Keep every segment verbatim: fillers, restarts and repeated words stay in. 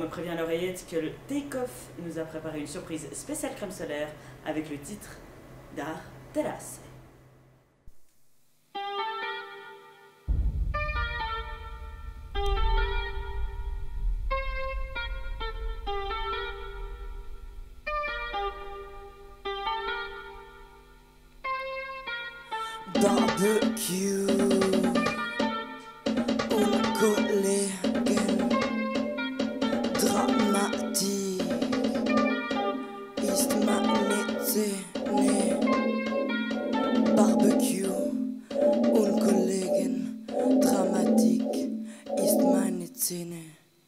me prévient à l'oreillette que le take-off nous a préparé une surprise spéciale crème solaire avec le titre Dach, Terrasse. Barbecue, une Kollegen, dramatique, ist meine Szene. Barbecue, une Kollegen, dramatique, ist meine Szene.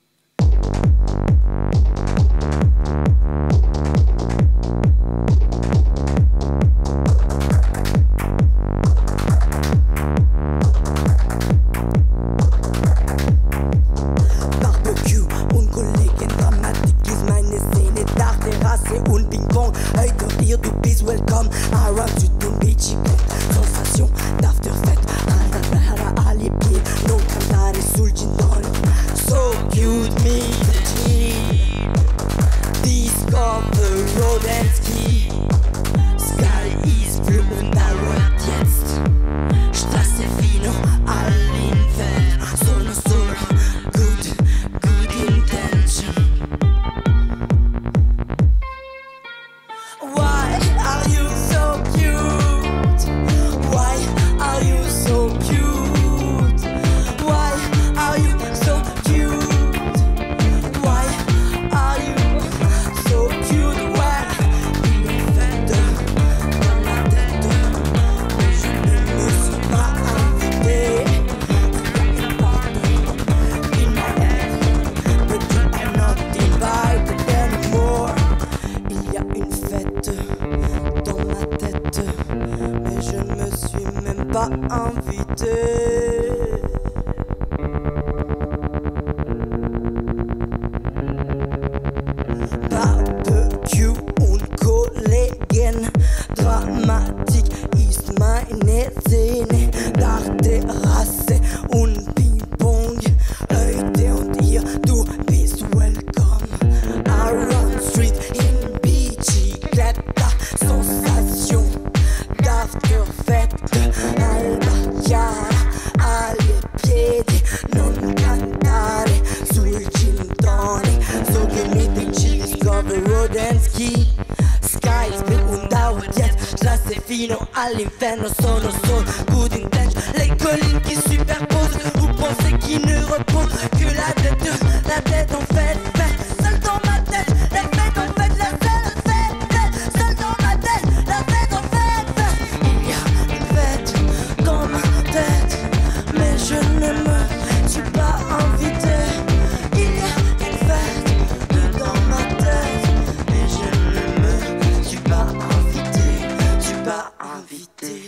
All'inferno sono solo good intention. Les collines qui superposent. Vous pensez qu'ils ne reposent que la tête, la tête en fait, fait. Seul dans ma tête, la tête en fait, la tête fait. Seul dans ma tête, la tête en fait, fait. Il y a une fête dans ma tête, mais je ne me suis pas invité. Il y a une fête dans ma tête, mais je ne me suis pas invité. Je suis pas invité.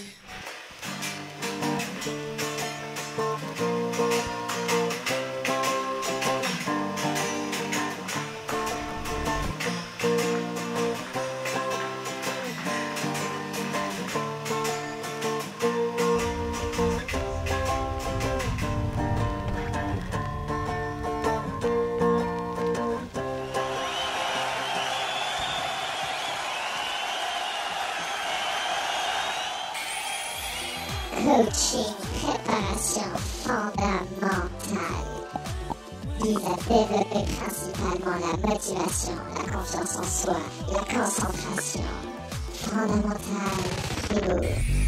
Coaching, préparation fondamentale vise à développer principalement la motivation, la confiance en soi, la concentration. Fondamentale, fribourg.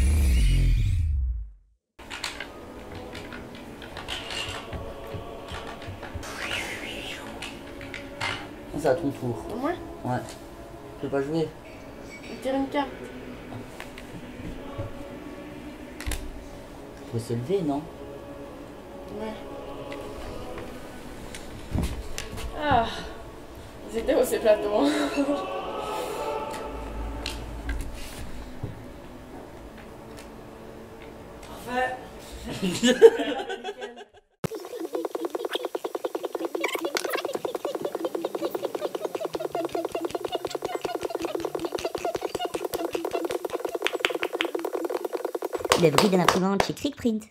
C'est à ton tour. Moi? Ouais. Tu veux pas jouer? Tire une carte. Faut se lever, non? Ouais. Ah, c'était où ces plateaux? Parfait. Le bruit de l'imprimante chez Crickprint.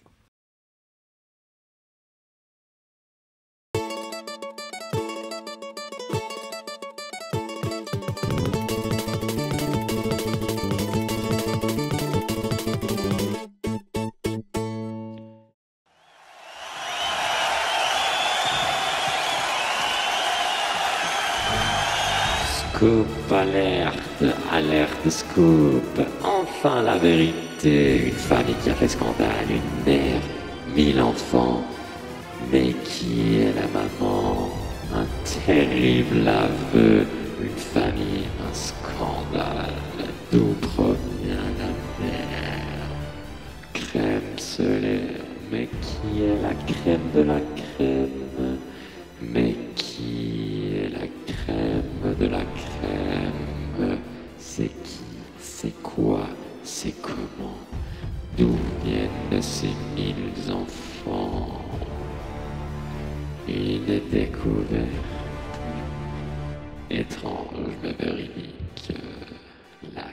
Scoop, alerte, alerte, scoop. Enfin la vérité. Une famille qui a fait scandale, une mère, mille enfants. Mais qui est la maman? Un terrible aveu, une famille, un scandale. D'où provient la mère? Crème, solaire. Mais qui est la crème de la crème? Mais qui est la crème de la crème? C'est qui? C'est quoi? C'est comment? D'où viennent ces mille enfants? Une découverte étrange mais véridique. La